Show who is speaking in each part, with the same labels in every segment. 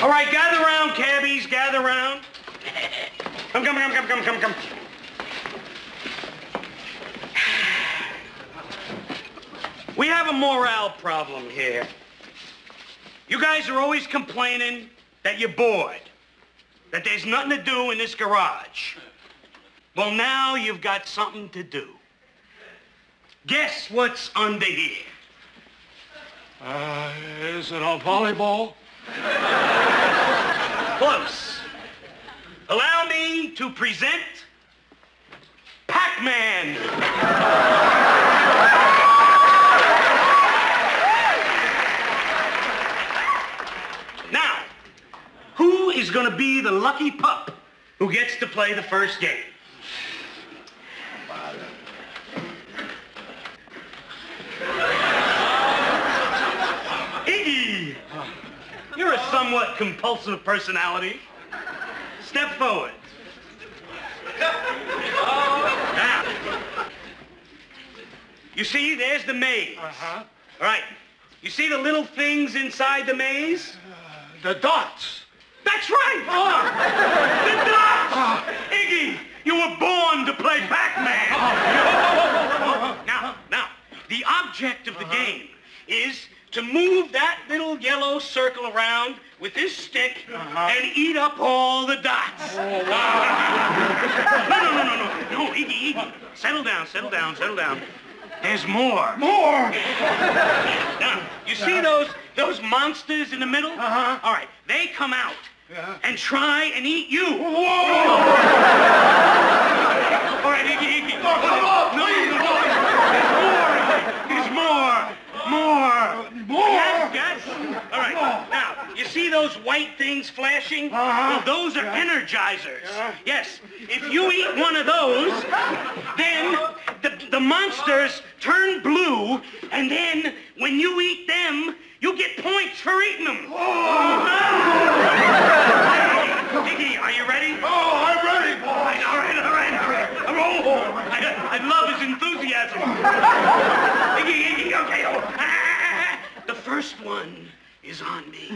Speaker 1: All right, gather round, cabbies, gather round. Come. We have a morale problem here. You guys are always complaining that you're bored, that there's nothing to do in this garage. Well, now you've got something to do. Guess what's under here?
Speaker 2: Is it a volleyball?
Speaker 1: Close. Allow me to present Pac-Man. Now, who is going to be the lucky pup who gets to play the first game? Iggy, you're a somewhat compulsive personality. Step forward. Now, you see, there's the maze.
Speaker 2: Uh-huh.
Speaker 1: All right. You see the little things inside the maze?
Speaker 2: The dots.
Speaker 1: That's right! The dots! Iggy, you were born to play Pac-Man. Now, the object of the game is to move that little yellow circle around with this stick and eat up all the dots. No, Iggy. Settle down. There's more.
Speaker 2: More!
Speaker 1: Now, you see those monsters in the middle?
Speaker 2: Uh-huh.
Speaker 1: All right, they come out and try and eat you.
Speaker 2: Whoa!
Speaker 1: All right, Iggy.
Speaker 2: Oh, come on,
Speaker 1: No. There's more. Yes. All right. Now, you see those white things flashing? Well, those are energizers. Yes. If you eat one of those, then the monsters turn blue, and then when you eat them, you get points for eating them. Iggy, are you ready?
Speaker 2: Oh, I'm ready, boy.
Speaker 1: All right. I love his enthusiasm. Iggy, okay. The first one is on me.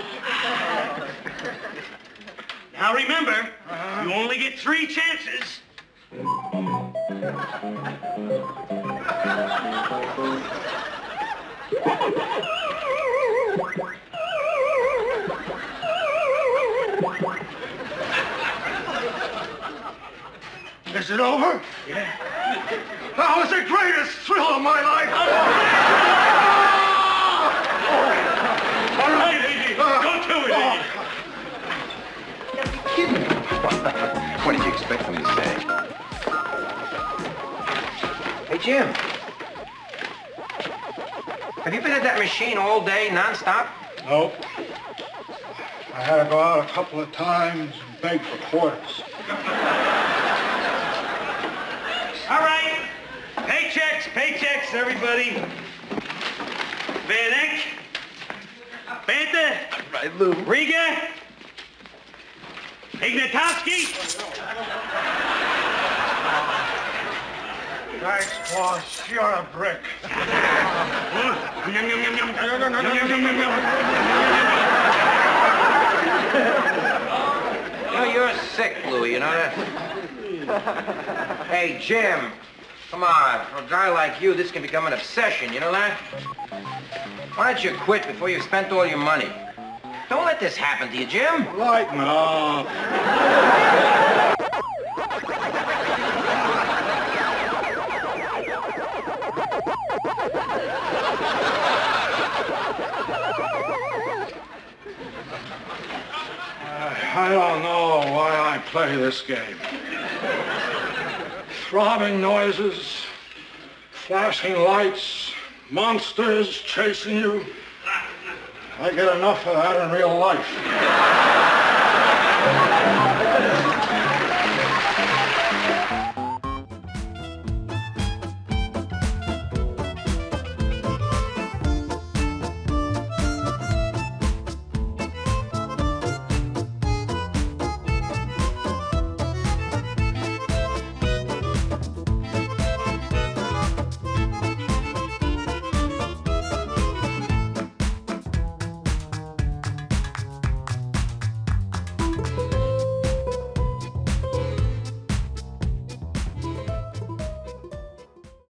Speaker 1: Now remember, you only get 3 chances.
Speaker 2: Is it over?
Speaker 1: Yeah.
Speaker 2: That was the greatest thrill of my life.
Speaker 1: All right, Iggy. Don't do it, Iggy.
Speaker 3: What did you expect me to say? Hey, Jim. Have you been at that machine all day, non-stop?
Speaker 2: Nope. I had to go out a couple of times and beg for quarters.
Speaker 1: All right. Paychecks, everybody. Van Eyck. Bantha.
Speaker 3: Right, Lou.
Speaker 1: Riga. Ignatowski.
Speaker 2: Thanks, boss. You're a brick.
Speaker 3: You know, you're sick, Louie, you know that? Hey, Jim. Come on. For a guy like you, this can become an obsession, you know that? Why don't you quit before you've spent all your money? Don't let this happen to you, Jim.
Speaker 2: Lighten up. I don't know why I play this game. Throbbing noises, flashing lights, monsters chasing you. I get enough of that in real life.